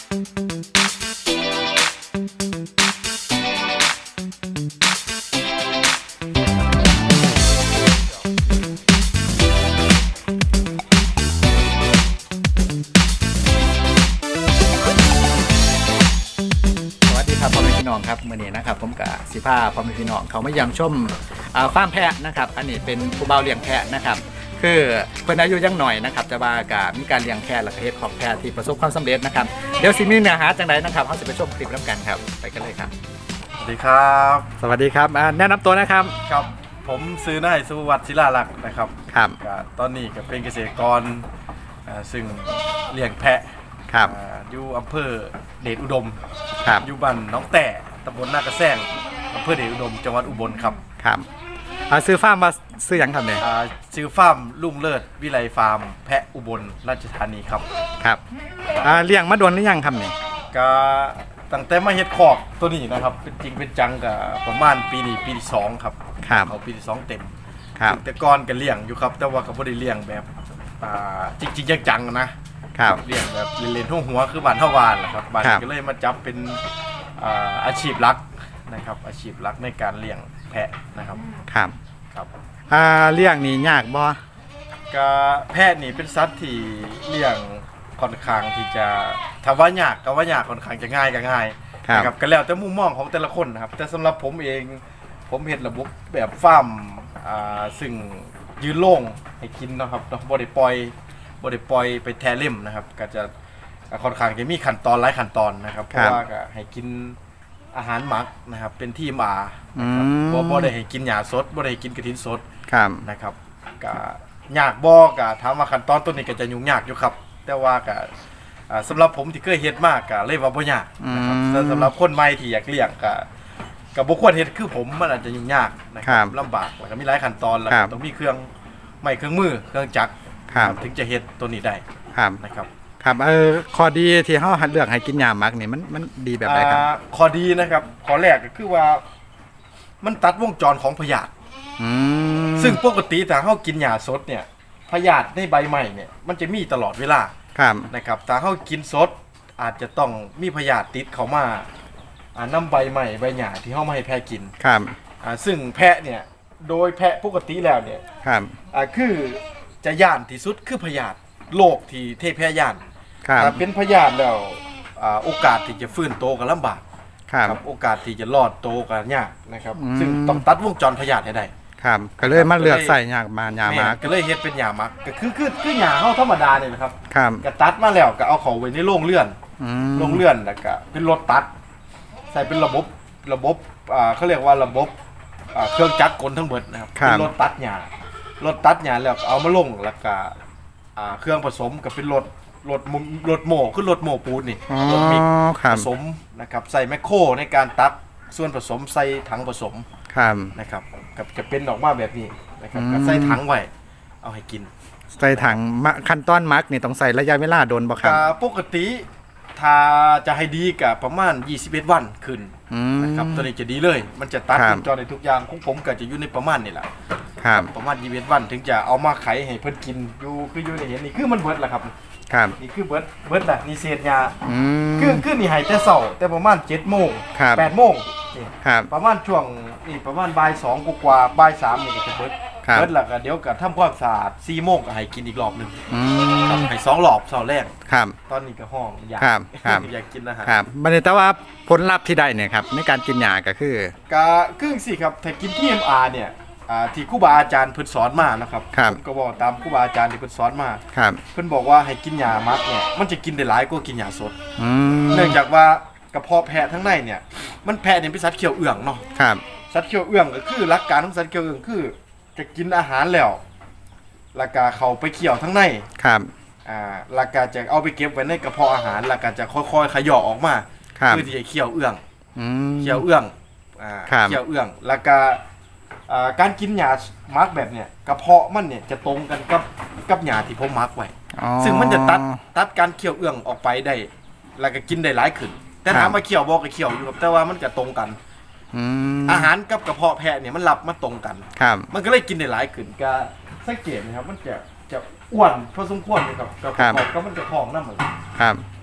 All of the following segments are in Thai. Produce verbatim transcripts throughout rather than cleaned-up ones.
ครับมื่อนี้นะครับผมกับสิพาพ่อแม่พี่น้องเขาไม่ยำชมฟาร์มแพะนะครับอันนี้เป็นผู้เบาเลี้ยงแพะนะครับคือเพิ่นอายุยังหน่อยนะครับจะว่ากับมีการเลี้ยงแพะและเฮ็ดของแพะที่ประสบความสำเร็จนะครับเดี๋ยวสิมีเนื้อหาจังไดนะครับเขาจะไปชมคลิปแล้วกันครับไปกันเลยครับสวัสดีครับสวัสดีครับแนะนำตัวนะครับครับผมซื้อนายสุวัฒน์ศิลาลักษณ์นะครับครับตอนนี้ก็เป็นเกษตรกรซึ่งเลี้ยงแพะครับอยู่อำเภอเดชอุดมครับอยู่บ้านน้องแต่ตำบลนากระแซงอำเภอเดชอุดมจังหวัดอุบลครับครับซื้อฟาร์มมาซื้ออย่างครับเนี่ยซื้อฟาร์มลุ่งเลิศวิไลฟาร์มแพะอุบลราชธานีครับครับเลี้ยงมาโดนหรือยังครับเนี่ยก็ตั้งแต่มาเฮ็ดคอกตัวนี้นะครับเป็นจริงเป็นจังกับประมาณปีนี้ปีที่สองครับเขาปีที่สองเต็มครับแต่ก่อนก็เลี้ยงอยู่ครับแต่ว่าก็บ่ได้เลี้ยงแบบจริงจริงจังๆนะครับเลี้ยงแบบเล่นๆหัวคือบ้านเฮาบ้านแหละครับบ้านก็เลยมาจับเป็นอาชีพหลักนะครับอาชีพหลักในการเลี้ยงแพะนะครับครับครับเลี้ยงนี่ยากบ่ก็แพะนี่เป็นสัตว์ที่เลี้ยงค่อนข้างที่จะถ้าว่ายากก็ว่ายากค่อนข้างจะง่ายก็ง่ายนะครับก็แล้วแต่มุมมองของแต่ละคนนะครับแต่สำหรับผมเองผมเห็นระบบแบบฟาร์มซึ่งยืนโล่งให้กินนะครับบ่ได้ปล่อยบ่ได้ปล่อยไปแทเล่มนะครับก็จะค่อนข้างจะมีขั้นตอนหลายขั้นตอนนะครับเพราะว่าก็ให้กินอาหารหมักนะครับเป็นที่มานะครับบ่บ่ได้ให้กินหญ้าสดบ่ได้ให้กินกระถินสดนะครับก็ยากบ่ก็ถามว่าขั้นตอนตัวนี้ก็จะยุ่งยากอยู่ครับแต่ว่าก็สำหรับผมที่เคยเฮ็ดมากก็เลยว่าบ่ยากนะครับสำหรับคนใหม่ที่อยากเลี้ยงก็ก็บ่ควรเฮ็ดคือผมมันอาจจะยุ่งยากนะครับลำบากแล้วก็มีหลายขั้นตอนแล้วต้องมีเครื่องไม้เครื่องมือเครื่องจักรถึงจะเฮ็ดตัวนี้ได้นะครับครับเออข้อดีที่เฮาเลือกให้กินหญ้าหมักนี่มันมันดีแบบไหนครับข้อดีนะครับข้อแรกก็คือว่ามันตัดวงจรของพยาธิซึ่งปกติถ้าเฮากินหญ้าสดเนี่ยพยาธิในใบไม้เนี่ยมันจะมีตลอดเวลานะครับถ้าเฮากินสดอาจจะต้องมีพยาธิติดเข้ามาอ่านำใบไม้ใบหญ้าที่เฮามาให้แพะกินครับอ่าซึ่งแพะเนี่ยโดยแพะปกติแล้วเนี่ยครับอ่าคือจะย่านที่สุดคือพยาธิโรคที่เทพแพะย่านถ้าเป็นพยาธิแล้วโอกาสที่จะฟื้นโตก็ลำบากครับโอกาสที่จะรอดโตก็ยากนะครับซึ่งต้องตัดวงจรพยาธิให้ได้ครับก็เลยมาเลือกใส่หญ้ามาหญ้าหมักก็เลยเฮ็ดเป็นหญ้าหมักก็คือคือคือหญ้าเฮาธรรมดาเนี่ยนะครับครับก็ตัดมาแล้วก็เอาเข้าไว้ในโรงเรือนโรงเรือนแล้วก็เป็นรถตัดใส่เป็นระบบระบบอ่าเค้าเรียกว่าระบบอ่าเครื่องจักรกลทั้งหมดนะครับเป็นรถตัดหญ้ารถตัดหญ้าแล้วเอามาลงแล้วก็อ่าเครื่องผสมก็เป็นรถรถรถโม่คือรถโม่ปูนนี่รถมิกผสมนะครับใส่แมคโครในการตัดส่วนผสมใส่ถังผสมนะครับกับจะเป็นออกมาแบบนี้นะครับใส่ถังไว้เอาให้กินใส่ถังขั้นตอนมักนี่ต้องใส่ระยะเวลาโดนบ่ครับปกติถ้าจะให้ดีกับประมาณยี่สิบเอ็ดวันขึ้นนะครับตัวนี้จะดีเลยมันจะตัดวงจรในทุกอย่างของผมก็จะอยู่ในประมาณนี่แหละประมาณยี่สิบเอ็ดวันถึงจะเอามาไขให้เพิ่นกินอยู่คืออยู่ในเห็นนี่คือมันเบิดแหละครับครับนี่คือเบิดเบิดแหละนี่เศษยาคือคือนี่ให้แต่เช้าแต่ประมาณเจ็ดโมงแปดโมงประมาณช่วงนี่ประมาณบ่ายสองกว่าบ่ายสามนี่ก็จะเบิดเบิดแล้วก็เดี๋ยวก็ทำความสะอาดสี่โมงก็ให้กินอีกรอบนึงให้สองรอบเช้าแรกตอนนี้ก็ห้องอยากอยากกินอาหารครับบัดนี้แต่ว่าผลลัพธ์ที่ได้เนี่ยครับในการกินหญ้าก็คือก็คือสิครับถ้ากิน ที เอ็ม อาร์ เนี่ยที่ครูบาอาจารย์เพิ่นสอนมานะครับผมก็บอกตามครูบาอาจารย์ที่เพิ่นสอนมาเพิ่นบอกว่าให้กินหญ้าหมักเนี่ยมันจะกินได้หลายกว่ากินหญ้าสดเนื่องจากว่ากระเพาะแพะทั้งในเนี่ยมันแพะเนี่ยเป็นสัตว์เคี้ยวเอื้องเนาะสัตว์เคี้ยวเอื้องก็คือหลักการของสัตว์เคี้ยวเอื้องคือจะกินอาหารแล้วแล้วก็เข้าไปเคี้ยวทั้งในครับอ่าแล้วก็จะเอาไปเก็บไว้ในกระเพาะอาหารแล้วก็จะค่อยๆขย่อออกมาเพื่อที่จะเคี้ยวเอื้องเคี้ยวเอื้องอ่าเคี้ยวเอื้องแล้วก็การกินหญ้าหมักแบบเนี้ยกระเพาะมันเนี่ยจะตรงกันกับกับหญ้าที่ผมหมักไว้ซึ่งมันจะตัดตัดการเคี้ยวเอื้องออกไปได้แล้วก็กินได้หลายขึ้นแต่ถามว่าเคี้ยวบ่ก็เคี้ยวอยู่ครับแต่ว่ามันก็ตรงกันอาหารกับกระเพาะแพะเนี่ยมันรับมาตรงกันมันก็เลยกินได้หลายขึ้นก็สังเกตนะครับมันจะจะอ้วนพอสมควรเลยครับกระเพาะก็มันจะท้องน้ำเหมือนครับ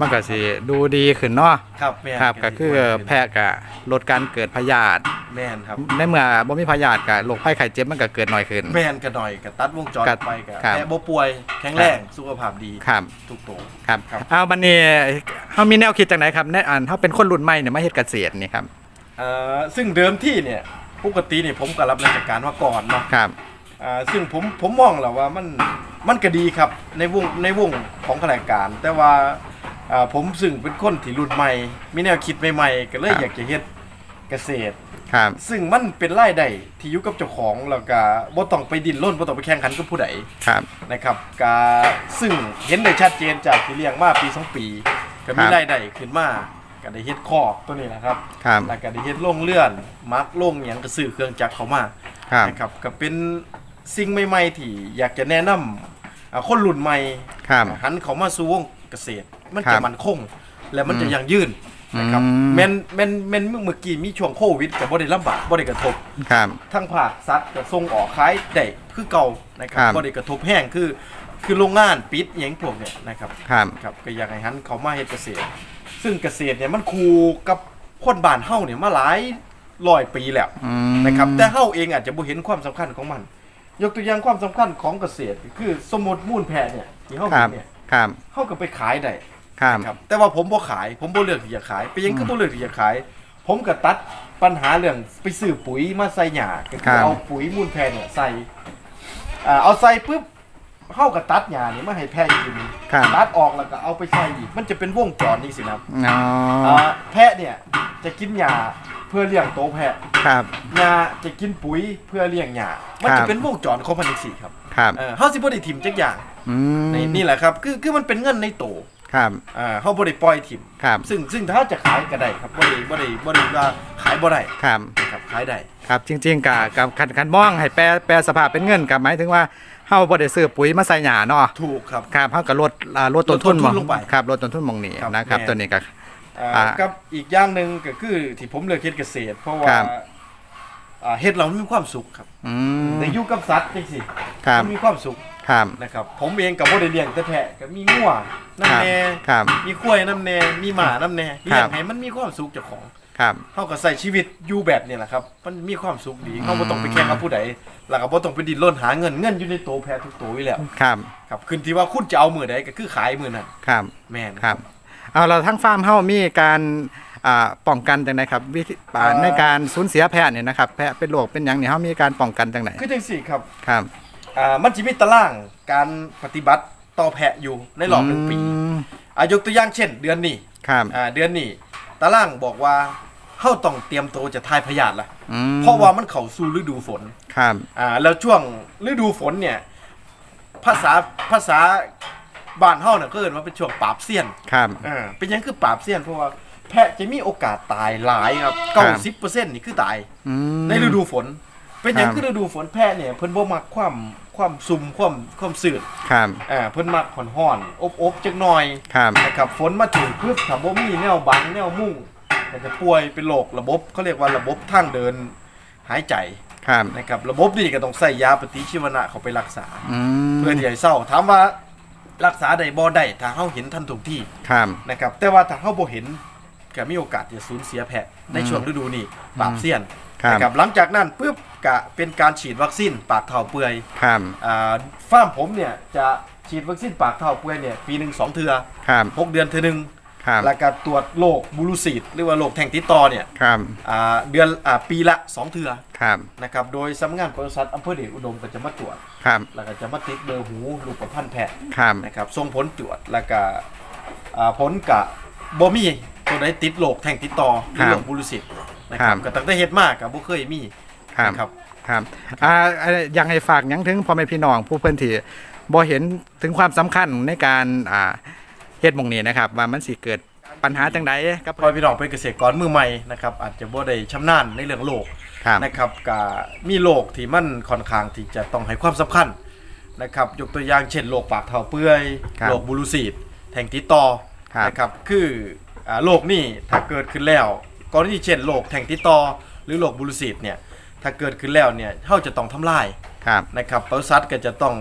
มันก็สิดูดีขึ้นเนาะครับแม่นครับก็คือแพะก็ลดการเกิดพยาธิแม่นครับในเมื่อบ่มีพยาธิก็โรคภัยไข้เจ็บมันก็เกิดน้อยขึ้นแม่นก็หน่อยก็ตัดวงจรครับไปก็ครับแพะบ่ป่วยแข็งแรงสุขภาพดีครับทุกตัวครับครับเอาบัดนี้เฮามีแนวคิดจังไดครับในอันเฮาเป็นคนรุ่นใหม่เนี่ยมาเฮ็ดเกษตรนี่ครับเอ่อซึ่งเดิมที่เนี่ยปกติเนี่ยผมก็รับราชการมาก่อนเนาะครับอ่าซึ่งผมผมมองแล้วว่ามันมันก็ดีครับในวงในวงของข้าราชการ แต่ว่าอ่าผมซึ่งเป็นคนที่รุ่นใหม่มีแนวคิดใหม่ๆก็เลยอยากจะเฮ็ดเกษตรครับซึ่งมันเป็นรายได้ที่อยู่กับเจ้าของแล้วก็บ่ต้องไปดิ้นรนบ่ต้องไปแข่งขันกับผู้ใดครับนะครับก็ซึ่งเห็นได้ชัดเจนจากที่เลี้ยงมาปีสองปีก็มีรายได้ขึ้นมาก็ได้เฮ็ดคอกตัวนี้แหละครับครับแล้วก็ได้เฮ็ดโรงเรือนมักโรงหยังก็ซื้อเครื่องจักรเข้ามาครับนะครับก็เป็นสิ่งใหม่ๆที่อยากจะแนะนำอ่าคนรุ่นใหม่ครับหันเขามาสู่วงเกษตร มันครัจะบมั่นคง และมันจะยั่งยืนนะครับอืมแม่นแม่นแม่นเมื่อกี้มีช่วงโควิดก็บ่ได้ลำบากบ่ได้กระทบครับทั้งภาคสัตว์ก็ส่งออกขายได้คือเก่านะครับครับบ่ได้กระทบแห้งคือคือโรงงานปิดอหยังพวกเนี้ยนะครับครับครับก็อยากให้หันเขามาเฮ็ดเกษตร ซึ่งเกษตรเนี่ยมันคู่กับคนบ้านเฮาเนี่ยมาหลายร้อยปีแล้วอืมนะครับแต่เฮาเองอาจจะบ่เห็นความสำคัญของมัน ยกตัวอย่างความสำคัญของเกษตรก็คือสมมุติมูลแพะเนี่ยที่เฮาครัเห็บนเนี่ยครับเฮาก็ไปขายได้ครับครับแต่ว่าผมบ่ขาย ผมบ่เลือกที่จะขายเป็นหยังคือบ่เลือกที่จะขาย ผมก็ตัดปัญหาเรื่องไปซื้อปุ๋ยมาใส่หญ้าก็คือเอาปุ๋ยมูลแพะเนี่ยใส่อ่าเอาใส่ปุ๊บเฮาก็ตัดหญ้านี่มาให้แพะกินครับตัดออกแล้วก็เอาไปใส่อีกมันจะเป็นวงจรนี่สินะอ๋ออ่าแพะเนี่ยจะกินหญ้าเพื่อเลี้ยงโตแพะครับหญ้าจะกินปุ๋ยเพื่อเลี้ยงหญ้ามันครัจะบเป็นวงจรของพันธุ์สี่ครับครับเออเฮาสิบ่ได้ถิ่มจักอย่างอืมนี่นี่แหละครับคือคือมันเป็นเงินในโตครับอ่าเฮาบ่ได้ปล่อยถิ่มครับซึ่งซึ่งถ้าจะขายก็ได้ครับบ่ได้บ่ได้บ่ได้ว่าขายบ่ได้ครับครับขายได้ครับจริงๆกับกับคันคันมองให้แปลแปลสภาพเป็นเงินกับหมายถึงว่าเฮาบ่ได้ซื้อปุ๋ยมาใส่หญ้าเนาะถูกครับครับเฮาก็ลดอ่าลดต้นทุนลดต้นทุนลงไปครับลดต้นทุนหมองนี้ครับนะครับแม่ตัวนี้ก็อ่าอ่ากับอีกอย่างหนึงก็คือที่ผมเลือกเฮ็ดเกษตร เพราะว่าครับอ่าเฮ็ดเรามีความสุขครับอืมได้อยู่กับสัตว์จังซี่ครับมันมีความสุขครับนะครับผมเองก็บ่ได้เลี้ยงแต่แพะก็มีงัวน้ำแน่ครับมีควายน้ำแน่มีหมาน้ำแน่ครัเลี้ยบงให้มันมีความสุขเจ้าของครับเฮาก็ใส่ชีวิตอยู่แบบนี้แหละครับ มันมีความสุขดีเฮาบ่ต้องไปแข่งกับผู้ใดแล้วก็บ่ต้องไปดิ้นรนหาเงินเงินอยู่ในโตแพะทุกโตอยู่แล้วครับครับขึ้นที่ว่าคุณจะเอามื้อใดก็คือขายมื้อนั้นครับแม่นครับเอาเราทั้งฟาร์มเฮามีการอ่าป้องกันจังไดครับวิธีอ่าในการสูญเสียแพะเนี่ยนะครับแพะเป็นโรคเป็นหยังเนี่ยเฮามีการป้องกันจังไดคือจังซี่ครับครับอ่ามันสิมีตารางการปฏิบัติต่อแพะอยู่ในรอบหนึ่งปีมอ่ายกตัวอย่างเช่น เดือนนี้ครับอ่าเดือนนี้ตารางบอกว่าเฮาต้องเตรียมตัวจะทายพยาธิละอืมเพราะว่ามันเข้าสู่ฤดูฝนครับอ่าแล้วช่วงฤดูฝนเนี่ยภาษาภาษาบ้านเฮาเนี่ยก็เอิ้นว่าเป็นช่วงปราบเซียนครับอ่าเป็นหยังคือปราบเซียนเพราะว่าแพะจะมีโอกาสตายหลายครับครับเก้าสิบเปอร์เซ็นต์ นี่คือตายอืมในฤดูฝน เป็นหยังครับคือฤดูฝนแพะเนี่ยเพิ่นบ่มักความความซุ่มความความสืดครับอ่าเพิ่นมักร้อนๆอบๆจักหน่อยครับนะครับฝนมาถึงปึ๊บถ้าบ่มีแนวบังแนวมุ้งก็จะป่วยเป็นโรคระบบเขาเรียกว่าระบบทางเดินหายใจครับนะครับระบบนี้ก็ต้องใส่ยาปฏิชีวนะเข้าไปรักษาอืมเพื่อที่ให้เศร้าถามว่ารักษาได้บ่ได้ถ้าเฮาเห็นทันท่วงทีครับนะครับแต่ว่าถ้าเฮาบ่เห็นก็มีโอกาสที่จะสูญเสียแพะในช่วงฤดูนี้ปราบเซียนครับนะครับหลังจากนั้นปุ๊บก็เป็นการฉีดวัคซีนปากเท่าเปื่อยครับอ่าฟาร์มผมเนี่ยจะฉีดวัคซีนปากเท่าเปื่อยเนี่ยปีหนึงสองเทื่อครับหกเดือนเทื่อหนึงครับแล้วก็ตรวจโรคบูรูซีดหรือว่าโรคแท่งติดต่อเนี่ยครับอ่าเดือนอ่าปีละสองเทื่อครับนะครับโดยสำนักงานปศุสัตว์อำเภอเดชอุดมก็จะมาตรวจครับแล้วก็จะมาติดเบอร์หูลูกประพันธ์แพะครับนะครับส่งผลตรวจแล้วก็อ่าผลกะบ่มีตัวใดติดโรคแท่งติดต่อหรือโรคบูรูซิตนะครับก็ตั้งแต่เฮ็ดมาก็บ่เคยมีครับนะครับครับอ่าอ่ายังให้ฝากหยังถึงพ่อแม่พี่น้องผู้เพิ่นที่บ่เห็นถึงความสำคัญในการอ่าเฮ็ดหม่องนี้นะครับ ว่ามันสิเกิดปัญหาจังใดกับพอพี่น้องเป็นเกษตรกรมือใหม่นะครับอาจจะบ่ได้ชำนาญในเรื่องโรคครับนะครับก็มีโรคที่มันค่อนข้างที่จะต้องให้ความสำคัญนะครับยกตัวอย่างเช่นโรคปากเท่าเปื่อยครับโรคบูรูซีดแท่งติดต่อครับนะครับคืออ่าโรคนี้ถ้าเกิดขึ้นแล้วกรณีเช่นโรคแท่งติดต่อหรือโรคบูรูซีดเนี่ยถ้าเกิดขึ้นแล้วเนี่ยเฮาจะต้องทำลายครับนะครับปศุสัตว์ก็จะต้อง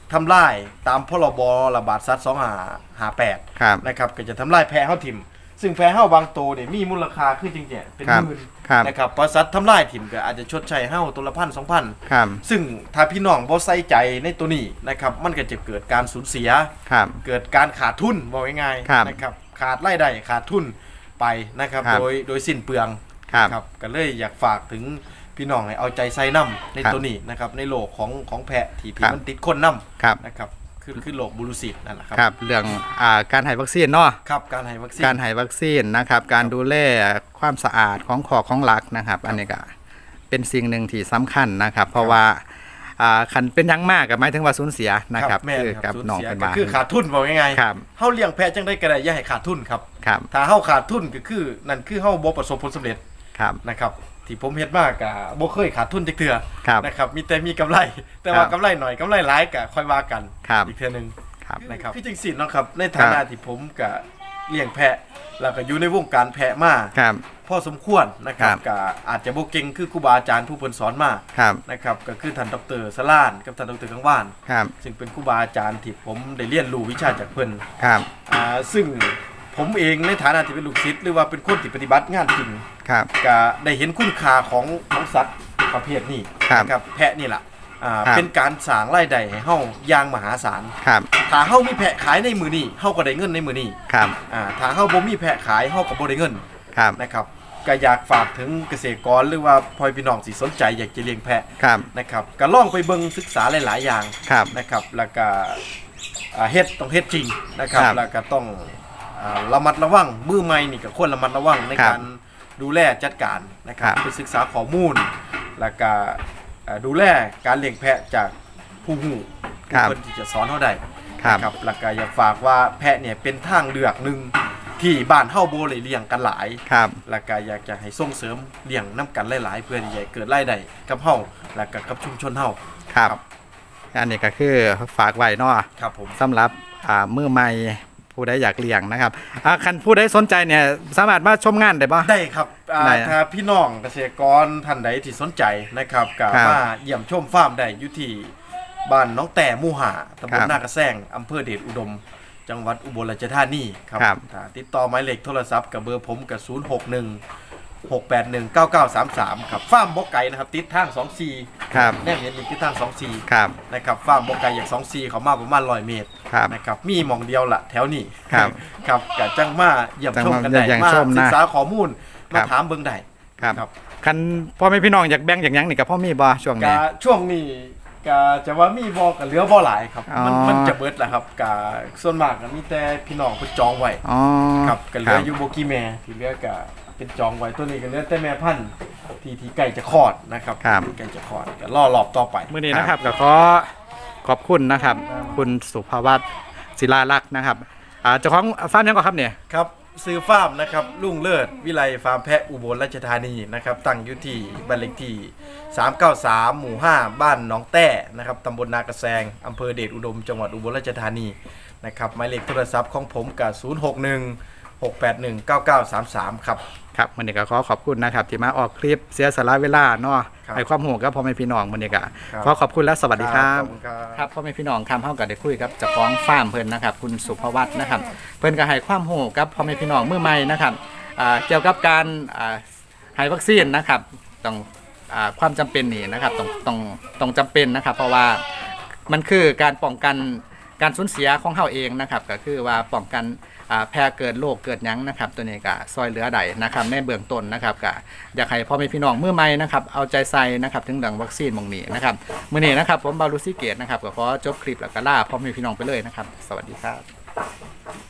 ทำลายตามพรบระบาดสัตว์สองห้าห้าแปดนะครับก็จะทำลายแพะเฮาถิ่มซึ่งแพะเฮาบางตัวเนี่ยมีมูลค่าขึ้นจริงๆเป็นหมื่นนะครับเพราะสัตว์ทำลายถิ่มก็อาจจะชดใช้เฮาตัวละพันสองพันซึ่งถ้าพี่น้องบ่ใส่ใจในตัวนี้นะครับมันก็จะเกิดการสูญเสียเกิดการขาดทุนบอกง่ายๆนะครับขาดรายได้ขาดทุนไปนะครับโดยโดยสิ้นเปลืองครับก็เลยอยากฝากถึงพี่น้องให้เอาใจใส่น้ำในตัวนี้นะครับในโลกของของแพะที่ที่มันติดคนน้ำนะครับคือคือโลกบูรุสิตนั่นแหละครับครับเรื่องอ่าการให้วัคซีนเนาะครับการให้วัคซีนการให้วัคซีนนะครับการดูแลความสะอาดของคอของหลักนะครับอันนี้ก็เป็นสิ่งหนึ่งที่สำคัญนะครับเพราะว่าอ่าคันเป็นยังมากกับหมายถึงว่าสูญเสียนะครับคือกับน้องเป็นบ้าคือขาดทุนบอกง่ายๆเฮาเลี้ยงแพะจังได้ก็ได้อย่าให้ขาดทุนครับถ้าเฮาขาดทุนก็คือนั่นคือเฮาบ่ประสบผลสำเร็จนะครับที่ผมเฮ็ดมากกะบ่เคยขาดทุนจักเทื่อนะครับมีแต่มีกำไรแต่ว่ากำไรหน่อยกำไรหลายกะค่อยว่ากันอีกเทื่อนึงนะครับคือจังซี่เนาะครับในฐานะที่ผมกะเลี้ยงแพะแล้วก็อยู่ในวงการแพะมาพอสมควรนะครับกะอาจจะบ่เก่งคือครูบาอาจารย์ผู้เพิ่นสอนมานะครับก็คือท่านดร.สลานกับท่านดร.กังวานซึ่งเป็นครูบาอาจารย์ที่ผมได้เรียนรู้วิชาจากเพิ่นอ่าซึ่งผมเองในฐานะที่เป็นลูกศิษย์หรือว่าเป็นคนที่ปฏิบัติงานจริงก็ได้เห็นคุณค่าของของสัตว์ประเภทนี้นะครับแพะนี่แหละเป็นการสร้างรายได้ให้เฮาอย่างมหาศาลถ้าเฮามีแพะขายในมือนี้เฮาก็ได้เงินในมือนี้ถ้าเฮาบ่มีแพะขายเฮาก็บ่ได้เงินนะครับก็อยากฝากถึงเกษตรกรหรือว่าพ่อพี่น้องที่สนใจอยากจะเลี้ยงแพะนะครับก็ลองไปเบิ่งศึกษาหลายๆอย่างนะครับแล้วก็เฮ็ดต้องเฮ็ดจริงนะครับแล้วก็ต้องระมัดระวังมือใหม่นี่ก็ควรระมัดระวังในการดูแลจัดการนะครับไปศึกษาข้อมูลแล้วก็ดูแลการเลี้ยงแพะจากผู้หูผู้คนที่จะสอนเฮาได้ครับแล้วก็อยากฝากว่าแพะเนี่ยเป็นทางเลือกหนึ่งที่บ้านเฮาบ่ได้เลี้ยงกันหลายแล้วก็อยากจะให้ส่งเสริมเลี้ยงนำกันหลายๆเพื่อที่จะเกิดรายได้กับเฮาแล้วก็กับชุมชนเฮาครับอันนี้ก็คือฝากไว้เนาะครับผมสำหรับมือใหม่ผู้ใดอยากเลี้ยงนะครับคันผู้ใดสนใจเนี่ยสามารถมาชมงานได้ป่ะได้ครับถ้าพี่น้องเกษตรกรท่านใดที่สนใจนะครับก็มาเยี่ยมชมฟาร์มได้อยู่ที่บ้านน้องแต่หมู่ห้าตำบลนากระแซงอำเภอเดชอุดมจังหวัดอุบลราชธานีครับติดต่อหมายเลขโทรศัพท์กับเบอร์ผมกับศูนย์หกหนึ่ง หกแปดหนึ่ง เก้าเก้าสามสามครับฟาร์มบ่ไก่นะครับติดทางสองสี่ครับแนบเห็นอีกติดทางสองสี่ครับนะครับฟาร์มบ่ไก่อย่างสองสี่เขามาประมาณร้อยเมตรนะครับมีหม่องเดียวละแถวนี้ครับครับก็จังมาเยี่ยมชมกันได้มาศึกษาข้อมูลมาถามเบิ่งได้ครับคันพ่อแม่พี่น้องอยากแบ่งอย่างยังนี่กับพ่อมีบ่ช่วงนี้ช่วงนี้ก็จะว่ามีบ่ก็เหลือบ่หลายครับมันมันจะเบิดแล้วครับก็ส่วนมากก็มีแต่พี่น้องเพิ่นจองไว้ครับก็เหลืออยู่บ่กี่แม่ที่เหลือก็เป็นจองไว้ตัวนี้ก็เหลือแต่แม่พันธุ์ที่ที่ใกล้จะคลอดนะครับใกล้จะคลอดก็รอรอบต่อไปมื้อนี้นะครับก็ขอขอบคุณนะครับคุณสุภวัฒน์ศิลาลักษณ์นะครับเจ้าของฟาร์มยังก่อนครับเนี่ยครับซื้อฟาร์มนะครับรุ่งเลิศวิไลฟาร์มแพะอุบลราชธานีนะครับตั้งอยู่ที่บ้านเลขที่สามเก้าสามหมู่ห้าบ้านหนองแต้นะครับตำบลนากระแซงอำเภอเดชอุดมจังหวัดอุบลราชธานีนะครับหมายเลขโทรศัพท์ของผมกับศูนย์หกหนึ่ง หกแปดหนึ่ง เก้าเก้าสามสามครับครับมื้อนี้ก็ขอขอบคุณนะครับที่มาออกคลิปเสียสละเวลาเนาะให้ความรู้กับพ่อแม่พี่น้องมื้อนี้ก็ขอขอบคุณและสวัสดีครับครับพ่อแม่พี่น้องคำเฮาก็ได้คุยกับเจ้าของฟาร์มเพิ่นนะครับคุณสุภวัฒน์นะครับเพิ่นก็ให้ความรู้กับพ่อแม่พี่น้องมือใหม่นะครับเกี่ยวกับการให้วัคซีนนะครับต้องความจำเป็นนี่นะครับต้องต้องต้องจำเป็นนะครับเพราะว่ามันคือการป้องกันการสูญเสียของเฮาเองนะครับก็คือว่าป้องกันแพร่เกิดโรคเกิดยั้งนะครับตัวนี้ก็ซอยเหลือใดนะครับในเบื้องต้นนะครับก็อยากให้พ่อแม่พี่น้องมือใหม่นะครับเอาใจใส่นะครับถึงเรื่องวัคซีนมงนี้นะครับมื้อนี้นะครับผมบารุสิเกตนะครับก็ขอจบคลิปแล้วก็ลาพ่อแม่พี่น้องไปเลยนะครับสวัสดีครับ